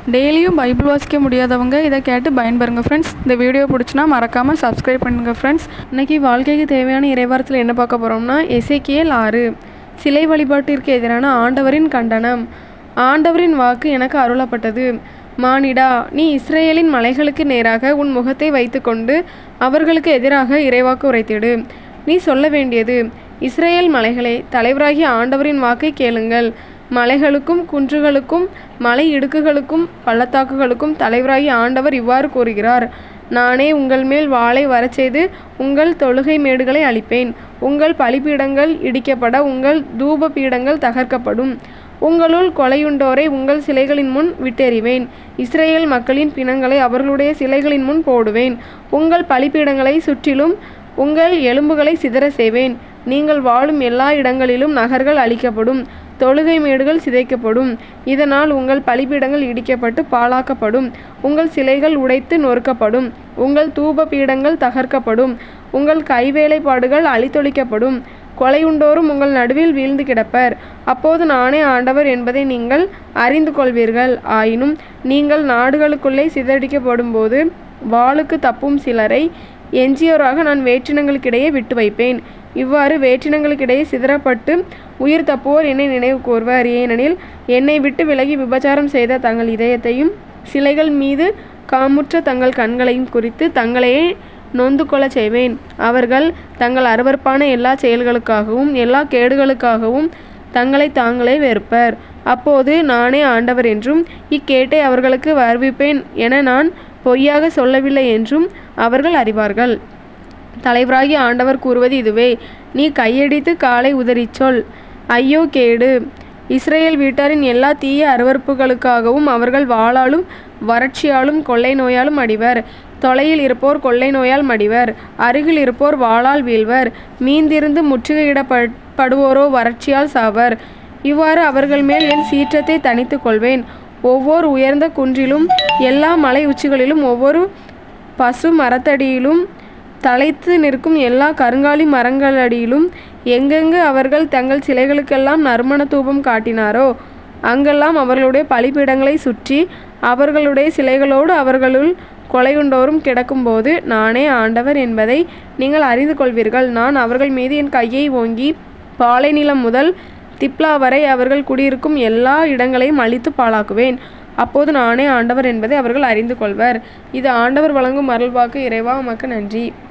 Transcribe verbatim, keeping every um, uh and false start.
டெய்லியும் பைபிள் வாசிக்க முடியாதவங்க இதை கேட்டு பயன்பெறுங்க ஃப்ரெண்ட்ஸ். இந்த வீடியோ பிடிச்சினா மறக்காமல் சப்ஸ்கிரைப் பண்ணுங்கள் ஃப்ரெண்ட்ஸ். இன்றைக்கி வாழ்க்கைக்கு தேவையான இறைவாரத்தில் என்ன பார்க்க போகிறோம்னா, எசேக்கியேல் ஆறு, சிலை வழிபாட்டிற்கு எதிரான ஆண்டவரின் கண்டனம். ஆண்டவரின் வாக்கு எனக்கு அருளப்பட்டது. மானிடா, நீ இஸ்ரேலின் மலைகளுக்கு நேராக உன் முகத்தை வைத்துக்கொண்டு அவர்களுக்கு எதிராக இறைவாக்கு உரைத்திடு. நீ சொல்ல வேண்டியது, இஸ்ரேல் மலைகளே, தலைவராகிய ஆண்டவரின் வாக்கை கேளுங்கள். மலைகளுக்கும் குன்றுகளுக்கும் மலை இடுக்குகளுக்கும் பள்ளத்தாக்குகளுக்கும் தலைவராகிய ஆண்டவர் இவ்வாறு கூறுகிறார்: நானே உங்கள் மேல் வாளை வரச்செய்து உங்கள் தொழுகை மேடுகளை அழிப்பேன். உங்கள் பலிபீடங்கள் இடிக்கப்பட உங்கள் தூப பீடங்கள் தகர்க்கப்படும். உங்களுள் கொலையுண்டோரை உங்கள் சிலைகளின் முன் விட்டெறிவேன். இஸ்ரேல் மக்களின் பிணங்களை அவர்களுடைய சிலைகளின் முன் போடுவேன். உங்கள் பலிபீடங்களை சுற்றிலும் உங்கள் எலும்புகளை சிதற செய்வேன். நீங்கள் வாழும் எல்லா இடங்களிலும் நகர்கள் அழிக்கப்படும், தொழுகை மேடுகள் சிதைக்கப்படும். இதனால் உங்கள் பலிபீடங்கள் இடிக்கப்பட்டு பாழாக்கப்படும், உங்கள் சிலைகள் உடைத்து நொறுக்கப்படும், உங்கள் தூப பீடங்கள் தகர்க்கப்படும், உங்கள் கைவேலைப்பாடுகள் அழித்தொழிக்கப்படும். கொலையுண்டோரும் உங்கள் நடுவில் வீழ்ந்து கிடப்பர். அப்போது நானே ஆண்டவர் என்பதை நீங்கள் அறிந்து கொள்வீர்கள். ஆயினும் நீங்கள் நாடுகளுக்குள்ளே சிதறடிக்கப்படும் போது வாளுக்கு தப்பும் சிலரை எஞ்சியோராக நான் வேற்றினங்களுக்கிடையே விட்டு வைப்பேன். இவ்வாறு வேற்றினங்களுக்கிடையே சிதறப்பட்டு உயிர் தப்புவோர் என்னை நினைவு கூர்வர். ஏனெனில் என்னை விட்டு விலகி விபச்சாரம் செய்த தங்கள் இதயத்தையும் சிலைகள் மீது காமுற்ற தங்கள் கண்களையும் குறித்து தங்களையே நொந்து கொள்ள செய்வேன். அவர்கள் தங்கள் அருவருப்பான எல்லா செயல்களுக்காகவும் எல்லா கேடுகளுக்காகவும் தங்களை தாங்களே வெறுப்பர். அப்போது நானே ஆண்டவர் என்றும் இக்கேட்டை அவர்களுக்கு வருவிப்பேன் என நான் பொய்யாக சொல்லவில்லை என்றும் அவர்கள் அறிவார்கள். தலைவராகிய ஆண்டவர் கூறுவது இதுவே: நீ கையடித்து காலை உதறிச் சொல், ஐயோ கேடு! இஸ்ரேல் வீட்டாரின் எல்லா தீய அருவருப்புகளுக்காகவும் அவர்கள் வாளாலும் வறட்சியாலும் கொள்ளை நோயாலும் அடிவர். தொலையில் இருப்போர் கொள்ளை நோயால் மடிவர், அருகில் இருப்போர் வாளால் வீழ்வர். மீந்திருந்து முற்றுகையிடப்படுவோரோ வறட்சியால் சாவர். இவ்வாறு அவர்கள் மேல் என் சீற்றத்தை தணித்து கொள்வேன். ஒவ்வொரு உயர்ந்த குன்றிலும் எல்லா மலை உச்சிகளிலும் ஒவ்வொரு பசு மரத்தடியிலும் தலைத்து நிற்கும் எல்லா கருங்காலி மரங்களடியிலும் எங்கெங்கு அவர்கள் தங்கள் சிலைகளுக்கெல்லாம் நறுமண தூபம் காட்டினாரோ அங்கெல்லாம் அவர்களுடைய பலிபீடங்களை சுற்றி அவர்களுடைய சிலைகளோடு அவர்களுள் கொலையுண்டோரும் கிடக்கும்போது நானே ஆண்டவர் என்பதை நீங்கள் அறிந்து கொள்வீர்கள். நான் அவர்கள் மீது என் கையை ஓங்கி பாலை நிலம் முதல் திப்லா வரை அவர்கள் குடியிருக்கும் எல்லா இடங்களையும் அழித்து பாழாக்குவேன். அப்போது நானே ஆண்டவர் என்பதை அவர்கள் அறிந்து கொள்வர். இது ஆண்டவர் வழங்கும் அருள்வாக்கு. இறைவா, உமக்கு நன்றி.